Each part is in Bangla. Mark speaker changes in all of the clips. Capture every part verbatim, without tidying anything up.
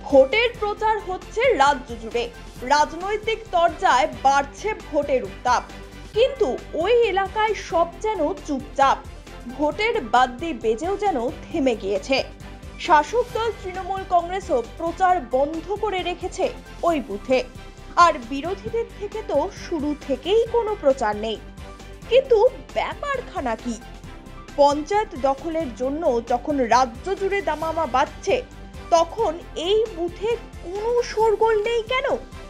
Speaker 1: ভোটের প্রচার হচ্ছে রাজ্য জুড়ে, রাজনৈতিক তরজায় বাড়ছে ভোটের উত্তাপ, কিন্তু ওই এলাকায় সব যেন চুপচাপ। ভোটের বাদ্যি বেজেও যেন থেমে গিয়েছে। শাসক দল তৃণমূল কংগ্রেসও প্রচার বন্ধ করে রেখেছে ওই বুথে, আর বিরোধীদের থেকে তো শুরু থেকেই কোনো প্রচার নেই। কিন্তু ব্যাপারখানা কি? পঞ্চায়েত দখলের জন্য যখন রাজ্য জুড়ে দামামা বাজছে, তখন এই বুথে কোনো শোরগোল নেই কেন?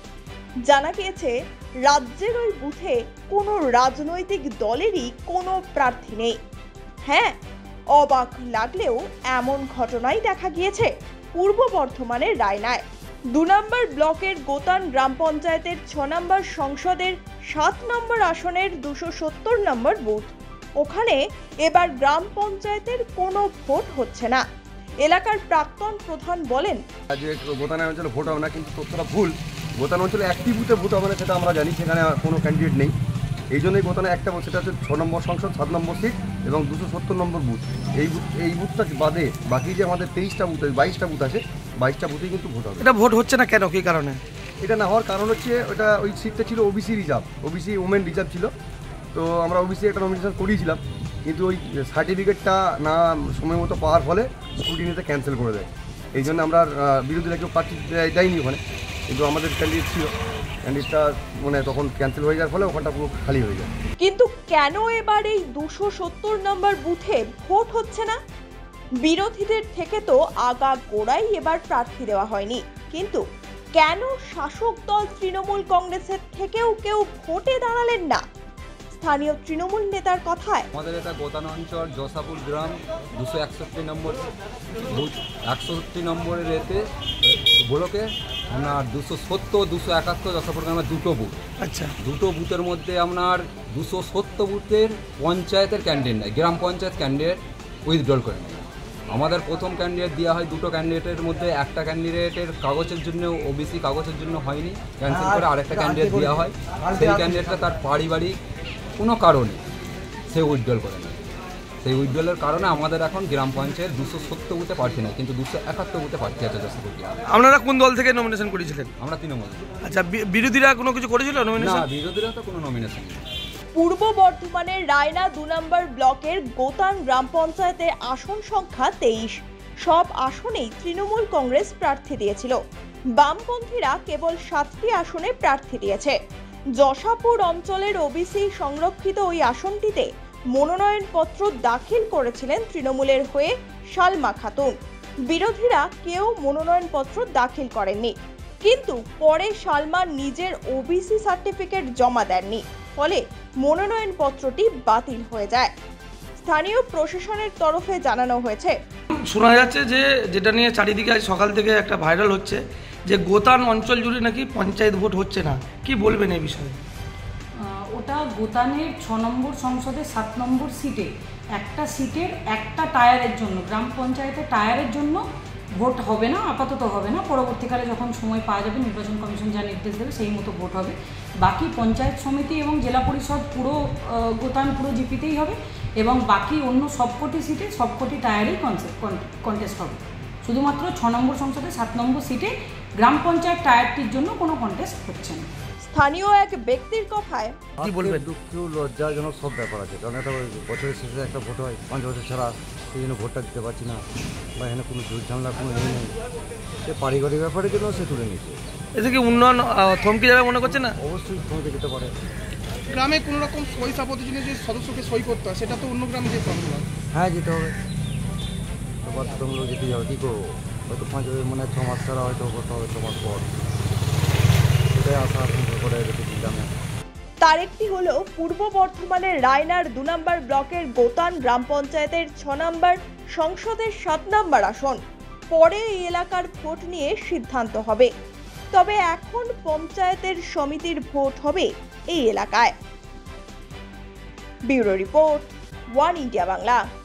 Speaker 1: জানা গিয়েছে রাজ্যের ওই বুথে কোনো রাজনৈতিক দলেরই কোনো প্রার্থী নেই। হ্যাঁ, অবাক লাগলেও এমন ঘটনাই দেখা গিয়েছে পূর্ব বর্ধমানের রায়নায়। দু নম্বর ব্লকের গোতান গ্রাম পঞ্চায়েতের ছ নম্বর সংসদের সাত নম্বর আসনের দুশো সত্তর নম্বর বুথ। ওখানে এবার গ্রাম পঞ্চায়েতের কোনো ভোট হচ্ছে না। এলাকার প্রাক্তন প্রধান বলেন,
Speaker 2: গোতান অঞ্চলে ভোট হবে না, কিন্তু তথ্যটা ভুল। গোতান অঞ্চলে একটি বুথে ভোট হবে না, সেটা আমরা জানি। সেখানে কোনো ক্যান্ডিডেট নেই। এই জন্যই গোতানে একটা বুথ, সেটা হচ্ছে ছ নম্বর সংসদ, সাত নম্বর সিট এবং দুশো সত্তর নম্বর বুথ। এই বুথ এই বুথটা বাদে বাকি যে আমাদের তেইশটা বুথ বাইশটা বুথ আছে, বাইশটা বুথেই কিন্তু ভোট হবে।
Speaker 3: এটা ভোট হচ্ছে না কেন, কী কারণে?
Speaker 2: এটা না হওয়ার কারণ হচ্ছে, ওটা ওই সিটটা ছিল OBC reserve, OBC women reserve ছিল। তো আমরা ওবিসি একটা নমিনেশন করিয়েছিলাম, কিন্তু ওই সার্টিফিকেটটা না সময় মতো পাওয়ার ফলে স্ক্রুটিনিতে ক্যান্সেল করে দেয়। এই জন্য আমরা বিরোধীরা কেউ প্রার্থী দেয়নি ওখানে, কিন্তু আমাদের ক্যান্ডিডেট ছিল। ক্যান্ডিডেটটা মানে তখন ক্যান্সেল হয়ে যাওয়ার ফলে ওখানটা পুরো খালি হয়ে যায়।
Speaker 1: কিন্তু কেন এবার এই দুশো সত্তর নম্বর বুথে ভোট হচ্ছে না? বিরোধীদের থেকে তো আগা গোড়াই এবার প্রার্থী দেওয়া হয়নি, কিন্তু কেন শাসক দল তৃণমূল কংগ্রেসের থেকেও কেউ ভোটে দাঁড়ালেন না? স্থানীয় তৃণমূল নেতার কথায়,
Speaker 4: আমাদের এটা গোতান অঞ্চল জসাপুর গ্রাম দুশো একষট্টি নম্বর বুথ, একষট্টি নম্বরের এতে ব্লকে আপনার দুশো সত্তর দুশো একাত্তর জসাপুর গ্রামের দুটো বুথ।
Speaker 3: আচ্ছা,
Speaker 4: দুটো বুথের মধ্যে আপনার দুশো সত্তর বুথের পঞ্চায়েতের ক্যান্ডিডেট নেই, গ্রাম পঞ্চায়েত ক্যান্ডিডেট উইথড্রল করে নেয়। আমাদের প্রথম ক্যান্ডিডেট দেওয়া হয়, দুটো ক্যান্ডিডেটের মধ্যে একটা ক্যান্ডিডেটের কাগজের জন্য ওবিসি কাগজের জন্য হয়নি, ক্যান্সেল করে আরেকটা ক্যান্ডিডেট দেওয়া হয়। সেই ক্যান্ডিডেটটা তার পারিবারিক কোনো কারণে সে উইথড্রল করে নেয়। সেই উইথড্রলের কারণে আমাদের এখন গ্রাম পঞ্চায়েত দুশো সত্তর বুথে প্রার্থী নেই, কিন্তু দুশো একাত্তর বুথে প্রার্থী আছে জসাপুর গ্রামে।
Speaker 3: আপনারা কোন দল থেকে নমিনেশন করেছিলেন?
Speaker 4: আমরা তৃণমূল।
Speaker 3: আচ্ছা, বিরোধীরা কোনো কিছু করেছিল নমিনেশন?
Speaker 4: না, বিরোধীরা তো কোনো নমিনেশন নেই।
Speaker 1: পূর্ব বর্ধমানের রায়না দু নম্বর ব্লকের গোতান গ্রাম পঞ্চায়েতের আসন সংখ্যা তেইশ। সব আসনেই তৃণমূল কংগ্রেস প্রার্থী দিয়েছিল। বামপন্থীরা কেবল সাতটি আসনে প্রার্থী দিয়েছে। জসাপুর অঞ্চলের ওবিসি সংরক্ষিত ওই আসনটিতে মনোনয়নপত্র দাখিল করেছিলেন তৃণমূলের হয়ে সালমা খাতুন। বিরোধীরা কেউ মনোনয়নপত্র দাখিল করেননি, কিন্তু পরে সালমা নিজের ওবিসি সার্টিফিকেট জমা দেননি, ফলে মনোনয়নপত্রটি বাতিল হয়ে যায়। স্থানীয় প্রশাসনের তরফে জানানো হয়েছে,
Speaker 3: শোনা যাচ্ছে যে যেটা নিয়ে চারিদিকে সকাল থেকে একটা ভাইরাল হচ্ছে, যে গোতান অঞ্চল জুড়ে নাকি পঞ্চায়েত ভোট হচ্ছে না। কি বলবেন এই বিষয়ে?
Speaker 5: ওটা গোতানের ছ নম্বর সংসদের সাত নম্বর সিটে একটা সিটের একটা টায়ারের জন্য, গ্রাম পঞ্চায়েতের টায়ারের জন্য ভোট হবে না, আপাতত হবে না। পরবর্তীকালে যখন সময় পাওয়া যাবে, নির্বাচন কমিশন যা নির্দেশ দেবে সেই মতো ভোট হবে। বাকি পঞ্চায়েত সমিতি এবং জেলা পরিষদ পুরো গোতান পুরো জিপিতেই হবে, এবং বাকি অন্য সবকটি সিটে সবকটি টায়ারেই কন্টেস্ট হবে। শুধুমাত্র ছ নম্বর সংসদে সাত নম্বর সিটে গ্রাম পঞ্চায়েত টায়ারটির জন্য কোনো কন্টেস্ট হচ্ছে না।
Speaker 1: স্থানীয় এক ব্যক্তির কথায়,
Speaker 3: কি বলবেন?
Speaker 2: দুঃখ লজ্জাজনক সব ব্যাপার আছে, কারণ একটা বছরের শেষে একটা ভোট হয়, পাঁচ বছর ছাড়া, সেই জন্য ভোটটা দিতে পারছি না, বা এখানে কোনো জোর ঝামেলা কোনো নেই নেই সে পারিবারিক ব্যাপারের জন্য সে তুলে নিয়েছে।
Speaker 3: এতে কি উন্নয়ন থমকে যাবে মনে করছে না?
Speaker 2: অবশ্যই থমকে যেতে পারে।
Speaker 6: গ্রামে কোনো রকম সই সাপত্রের জন্য যে সদস্যকে সই করতে হয়, সেটা তো অন্য গ্রামে যেতে হবে।
Speaker 2: হ্যাঁ, যেতে হবে, তো বাধ্যতামূলক যেতেই হবে। কী করবো, হয়তো পাঁচ মানে ছ মাস ছাড়া হয়তো করতে হবে, ছ মাস পর, সেটাই আশা করে রেখেছি গ্রামে।
Speaker 1: তার একটি হলো পূর্ব বর্ধমানের রায়নার দু নম্বর ব্লকের গোতান গ্রাম পঞ্চায়েতের ছ নম্বর সংসদের সাত নম্বর আসন। পরে এই এলাকার ভোট নিয়ে সিদ্ধান্ত হবে, তবে এখন পঞ্চায়েতের সমিতির ভোট হবে এই এলাকায়। Bureau report, one India Bangla.